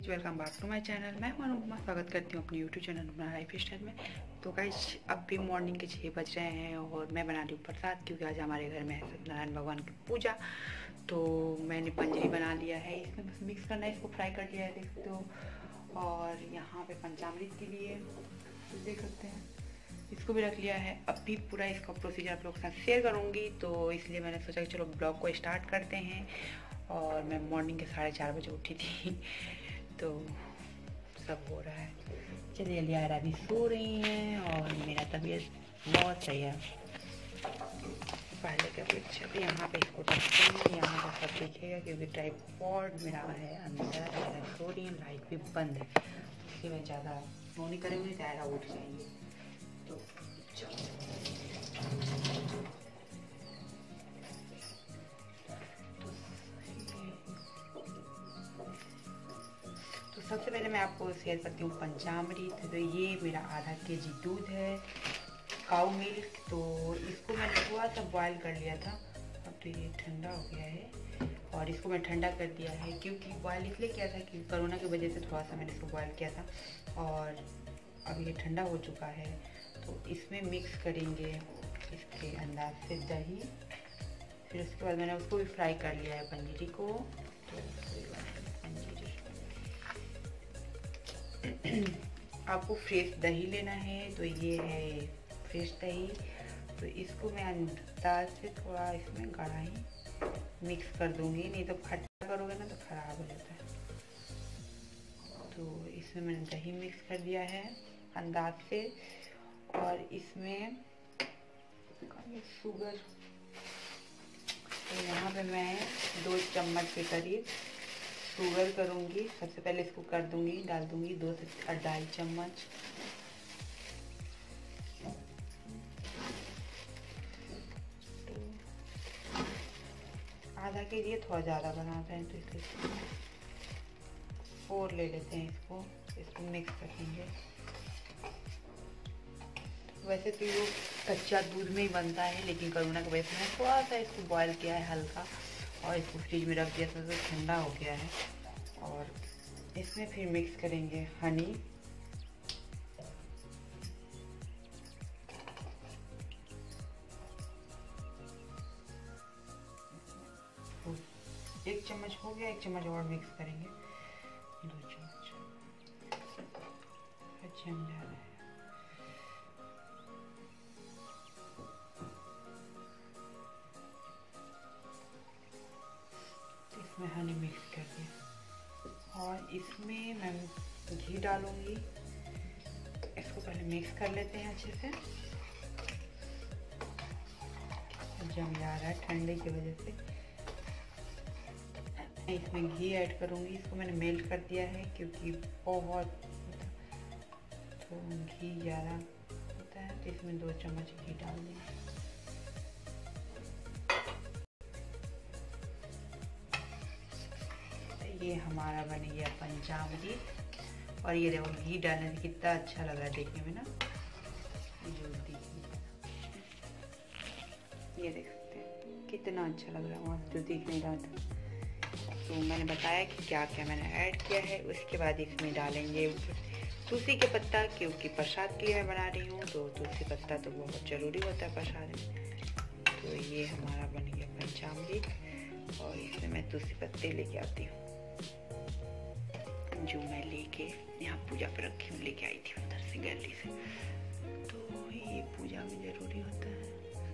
Guys, welcome back to my channel. मैं हूं अनुपमा, स्वागत करती हूं अपने यूट्यूब चैनल अपना लाइफ स्टाइल में। तो गाइज अब भी मॉर्निंग के 6 बज रहे हैं और मैं बना रही हूँ प्रसाद, क्योंकि आज हमारे घर में है सत्यनारायण भगवान की पूजा। तो मैंने पंजरी बना लिया है, इसमें बस मिक्स करना है, इसको फ्राई कर लिया है, देख सकते हो। और यहाँ पे पंचामृत के लिए देख सकते हैं, इसको भी रख लिया है। अब भी पूरा इसका प्रोसीजर आप लोगों के साथ शेयर करूँगी, तो इसलिए मैंने सोचा कि चलो ब्लॉग को स्टार्ट करते हैं। और मैं मॉर्निंग के 4:30 बजे उठी थी, तो सब हो रहा है। चलिए, लियारा भी सो रही हैं और मेरा तबीयत बहुत सही है पहले के अपेक्षा। तो यहाँ पे इसको रखते हैं, यहाँ पे सब दिखेगा क्योंकि ट्राइपॉड मेरा है अंदर। मेरा सो रही है, लाइट भी बंद है, इसलिए मैं ज़्यादा वो नहीं करेंगे, ज़्यादा उठ जाएंगे। तो सबसे पहले मैं आपको शेयर करती हूँ पंचामृत। तो ये मेरा आधा केजी दूध है, काऊ मिल्क। तो इसको मैंने थोड़ा सा बॉयल कर लिया था, अब तो ये ठंडा हो गया है और इसको मैं ठंडा कर दिया है। क्योंकि बॉयल इसलिए किया था कि कोरोना की वजह से थोड़ा सा मैंने इसको बॉयल किया था और अब ये ठंडा हो चुका है। तो इसमें मिक्स करेंगे इसके अंदाज से दही। फिर उसके बाद मैंने उसको भी फ्राई कर लिया है पंजीरी को। तो आपको फ्रेश दही लेना है, तो ये है फ्रेश दही। तो इसको मैं अंदाज से थोड़ा इसमें गाढ़ा ही मिक्स कर दूंगी, नहीं तो खट्टा करोगे ना तो ख़राब हो जाता है। तो इसमें मैंने दही मिक्स कर दिया है अंदाज से। और इसमें शुगर, तो यहाँ पे मैं 2 चम्मच के करीब शुगर करूँगी। सबसे पहले इसको कर दूँगी, डाल दूँगी 2 से 2.5 चम्मच। आधा के लिए थोड़ा ज़्यादा बनाते हैं, तो इसलिए 4 ले लेते हैं। इसको मिक्स करेंगे। वैसे तो ये कच्चा दूध में ही बनता है, लेकिन कोरोना की वजह से मैंने थोड़ा सा इसको बॉयल किया है हल्का, और इसको फ्रिज में रख दिया था तो ठंडा हो गया है। और इसमें फिर मिक्स करेंगे हनी। तो 1 चम्मच हो गया, 1 चम्मच और मिक्स करेंगे, 2 चम्मच जम जा रहा है। इसमें हनी मिक्स कर दिया और इसमें मैं घी डालूंगी। इसको पहले मिक्स कर लेते हैं अच्छे से, जम जा रहा है ठंडे की वजह से। इसमें घी ऐड करूंगी, इसको मैंने मेल्ट कर दिया है क्योंकि बहुत तो घी ज़्यादा होता है, तो इसमें 2 चम्मच घी डाल देंगे। ये हमारा बन गया पंचामृत। और ये देखो घी डालने से कितना अच्छा लग रहा है देखने में ना, ये देख सकते हैं कितना अच्छा लग रहा है वहाँ जो दिख नहीं रहा था। तो मैंने बताया कि क्या क्या मैंने ऐड किया है। उसके बाद इसमें डालेंगे तुलसी के पत्ता, क्योंकि प्रसाद के लिए मैं बना रही हूँ, तो तुलसी पत्ता तो बहुत ज़रूरी होता है प्रसाद में। तो ये हमारा बन गया पंचामृत और इसमें मैं तुलसी पत्ते लेके आती हूँ, जो मैं लेके यहाँ पूजा पर रखी हूँ, लेके आई थी अंदर से गैलरी से। तो ये पूजा में ज़रूरी होता है।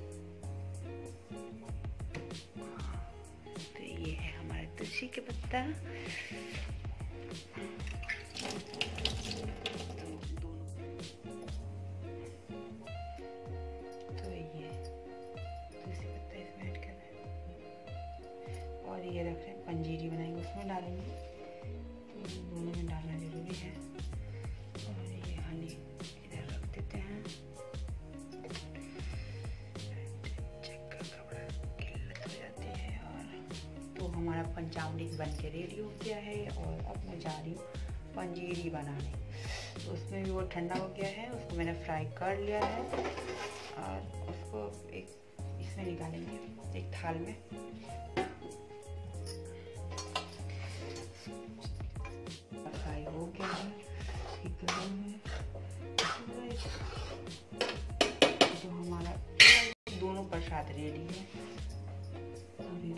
तो ये है हमारे तुलसी के पत्ता। तो ये तुलसी पत्ता इसमें ऐड कर रहे हैं और ये रख रहे हैं पंजीरी बनाएंगे, उसमें डालेंगे। दोनों में डालना जरूरी है। और ये हनी इधर रख देते हैं। चक्का कपड़ा किल्लत हो जाती है। और तो हमारा पंचामृत बन के रेडी हो गया है और अब मैं जा रही हूँ पंजीरी बनाने। तो उसमें भी वो ठंडा हो गया है, उसको मैंने फ्राई कर लिया है और उसको एक इसमें निकालेंगे एक थाल में। तो हमारा दोनों प्रसाद रेडी है। अभी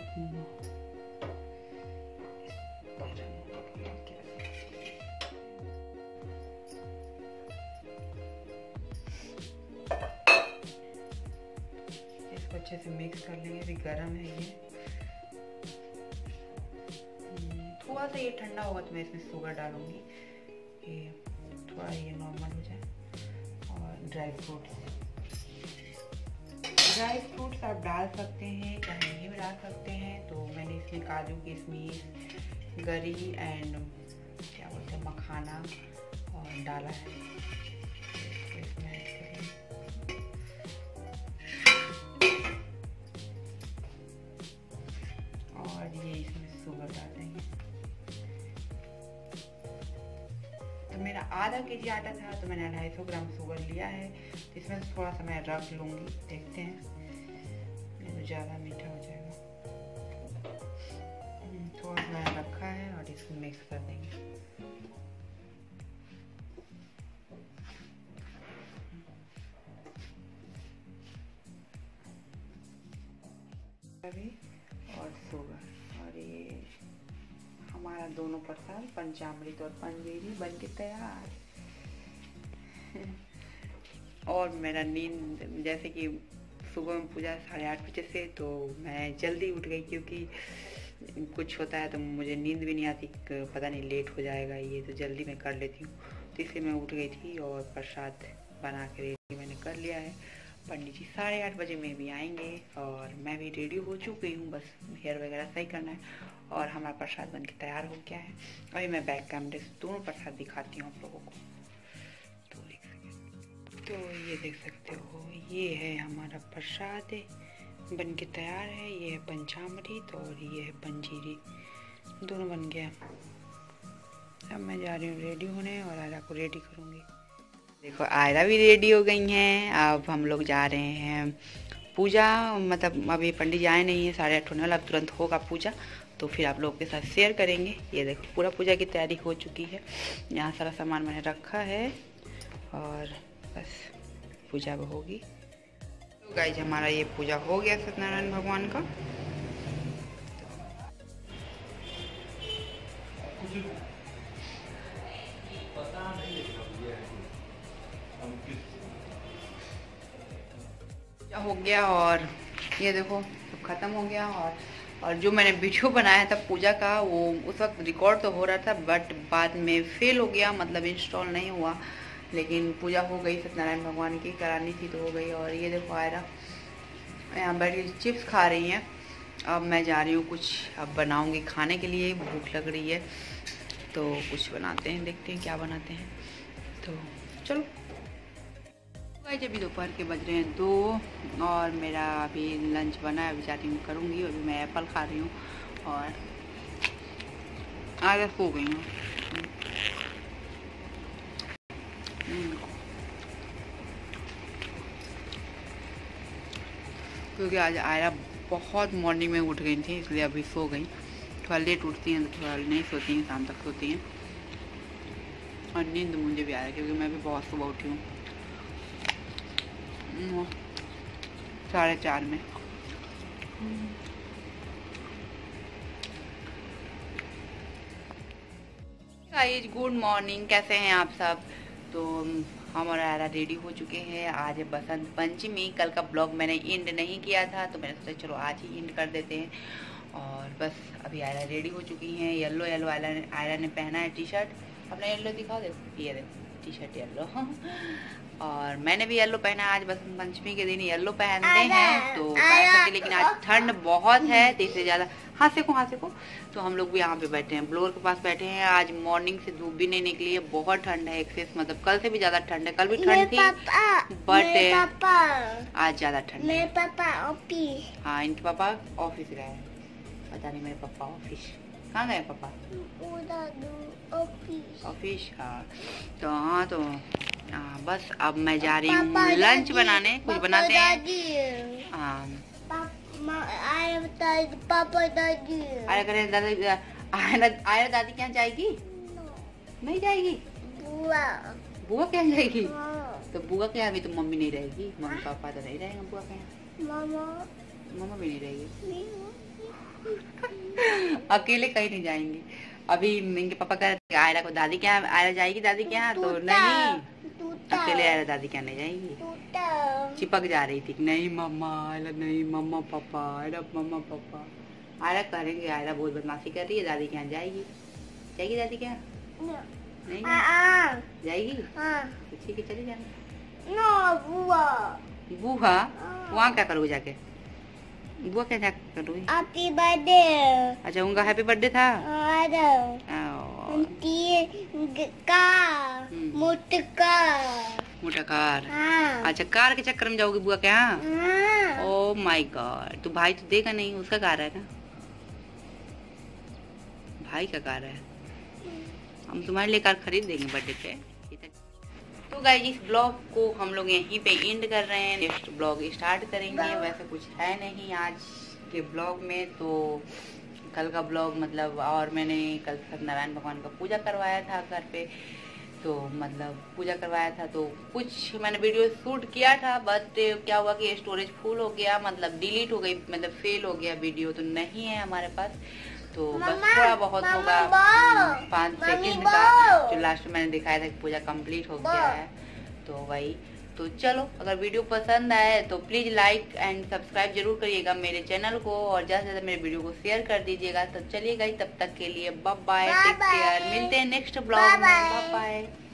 इसको अच्छे से मिक्स कर लेंगे। अभी गरम है ये, थोड़ा सा ये ठंडा होगा तो मैं इसमें शुगर डालूंगी कि थोड़ा ये नॉर्मल हो जाए। और ड्राई फ्रूट्स आप डाल सकते हैं, चाहे नहीं भी डाल सकते हैं। तो मैंने इसमें काजू, किशमिश, गरी एंड क्या बोलते हैं मखाना और डाला है। तो इसमें और ये इसमें शुगर डाल देंगे। तो मेरा आधा केजी आटा था तो मैंने 250 ग्राम शुगर लिया है। तो इसमें थोड़ा सा मैं रख लूँगी, देखते हैं, नहीं तो ज़्यादा मीठा हो जाएगा। थोड़ा सा मैंने रखा है और इसको मिक्स कर देंगे। और शुगर और ये हमारा दोनों प्रसाद पंचामृत और पंजीरी बन के तैयार। और मेरा नींद, जैसे कि सुबह में पूजा 8:30 बजे से, तो मैं जल्दी उठ गई क्योंकि कुछ होता है तो मुझे नींद भी नहीं आती, पता नहीं लेट हो जाएगा ये, तो जल्दी मैं कर लेती हूँ। तो इसलिए मैं उठ गई थी और प्रसाद बना के रेडी मैंने कर लिया है। पंडित जी 8:30 बजे में भी आएंगे और मैं भी रेडी हो चुकी हूँ, बस हेयर वगैरह सही करना है और हमारा प्रसाद बन के तैयार हो गया है। अभी मैं बैक कैमरे से दोनों प्रसाद दिखाती हूँ आप लोगों को। तो ये देख सकते हो, ये है हमारा प्रसाद बन के तैयार है। ये है पंचामृत और ये है पंजीरी, दोनों बन गया। अब मैं जा रही हूँ रेडी होने और आयरा को रेडी करूँगी। देखो आयरा भी रेडी हो गई हैं। अब हम लोग जा रहे हैं पूजा, मतलब अभी पंडित जी आए नहीं है, 8:30 होने वाला, अब तुरंत होगा पूजा, तो फिर आप लोगों के साथ शेयर करेंगे। ये देखो पूरा पूजा की तैयारी हो चुकी है। यहाँ सारा सामान मैंने रखा है और बस पूजा होगी। तो गाइस हमारा ये पूजा हो गया सत्यनारायण भगवान का। पूजा हो गया और ये देखो सब खत्म हो गया। और जो मैंने वीडियो बनाया था पूजा का, वो उस वक्त रिकॉर्ड तो हो रहा था बट बाद में फेल हो गया, मतलब इंस्टॉल नहीं हुआ। लेकिन पूजा हो गई, सत्यनारायण भगवान की करानी थी तो हो गई। और ये देखो आयरा यहाँ बैठ के चिप्स खा रही हैं। अब मैं जा रही हूँ कुछ अब बनाऊँगी खाने के लिए, भूख लग रही है तो कुछ बनाते हैं, देखते हैं क्या बनाते हैं। तो चलो गाइस, अभी दोपहर के बज रहे हैं 2 और मेरा अभी लंच बना है, अभी जाती हूँ करूँगी। अभी मैं एप्पल खा रही हूँ और आयरा सो गई हूँ। क्योंकि आज आयरा बहुत मॉर्निंग में उठ गई थी, इसलिए अभी सो गई। थोड़ा लेट उठती हैं तो थोड़ा नहीं सोती हैं, शाम तक सोती हैं। और नींद मुझे भी आ रहा है क्योंकि मैं भी बहुत सुबह उठी हूँ 4:30 में। गाइस गुड मॉर्निंग, कैसे हैं आप सब। तो हम और आयरा रेडी हो चुके हैं। आज है बसंत पंचमी। कल का ब्लॉग मैंने एंड नहीं किया था तो मैंने सोचा चलो आज ही एंड कर देते हैं। और बस अभी आयरा रेडी हो चुकी हैं। येलो आयरा ने पहना है टी शर्ट। अपना येलो दिखाओ, देखो ये देखो टी शर्ट येलो। और मैंने भी येलो पहना है। आज बसंत पंचमी के दिन येलो पहनते हैं तो लेकिन आज ठंड बहुत है, तो इससे ज़्यादा हाँ सेको। तो हम लोग भी यहाँ पे बैठे हैं, ब्लोअर के पास बैठे हैं। आज मॉर्निंग से धूप भी नहीं निकली है, बहुत ठंड है एक्सेस, मतलब कल से भी ज्यादा ठंड है। कल भी ठंड थी बट आज ज्यादा ठंड है। हाँ इनके पापा ऑफिस गए हैं, पता नहीं मेरे पापा ऑफिस कहाँ गए पापा ऑफिस। हाँ तो बस अब मैं जा रही हूँ लंच बनाने, कुछ बनाते हैं। हाँ आयरा दादी क्या जाएगी? नहीं जाएगी। बुआ के यहाँ जाएगी? तो बुआ के यहाँ भी तो मम्मी नहीं रहेगी, मम्मी पापा तो नहीं रहेंगे बुआ के यहाँ। मामा भी नहीं रहेगी। अकेले कहीं नहीं जाएंगे। अभी इनके पापा कह रहे थे आयरा को दादी के यहाँ, आयरा जाएगी दादी के यहाँ, तो नहीं अकेले आयरा दादी के यहाँ नहीं जाएगी। चिपक जा रही थी नहीं मम्मा आयरा, नहीं मम्मा पापा, आयरा मम्मा पापा। आयरा करेंगे, आयरा बहुत बदमाशी कर रही है, दादी के यहाँ जाएगी। जाएगी दादी के यहाँ? नहीं जाएगी? तो ठीक है चले जाना। बुआ वहाँ क्या करोगे जाके? बुआ क्या क्या करोगी? Happy birthday. अच्छा उनका हैप्पी बर्थडे था? मोटा कार। अच्छा कार के चक्कर में जाओगी बुआ के यहाँ? Oh my god. तो भाई तो देगा नहीं, उसका कार है ना, भाई का कार है। हम तुम्हारे लिए कार खरीद देंगे बर्थडे पे। तो गाइस इस ब्लॉग को हम लोग यहीं पे एंड कर रहे हैं, नेक्स्ट ब्लॉग स्टार्ट करेंगे। वैसे कुछ है नहीं आज के ब्लॉग में, तो कल का ब्लॉग मतलब, और मैंने कल सत्यनारायण भगवान का पूजा करवाया था घर पे, तो मतलब पूजा करवाया था तो कुछ मैंने वीडियो शूट किया था, बट क्या हुआ कि स्टोरेज फुल हो गया, मतलब डिलीट हो गई, मतलब फेल हो गया वीडियो, तो नहीं है हमारे पास। तो बस थोड़ा बहुत होगा 5 सेकंड का, जो लास्ट में मैंने दिखाया था कि पूजा कंप्लीट हो गया है। तो वही, तो चलो अगर वीडियो पसंद आए तो प्लीज लाइक एंड सब्सक्राइब जरूर करिएगा मेरे चैनल को, और ज्यादा से ज्यादा मेरे वीडियो को शेयर कर दीजिएगा। तो चलिए गाइस तब तक के लिए बाय बाय, टेक केयर, मिलते हैं नेक्स्ट ब्लॉग में, बाय बाय।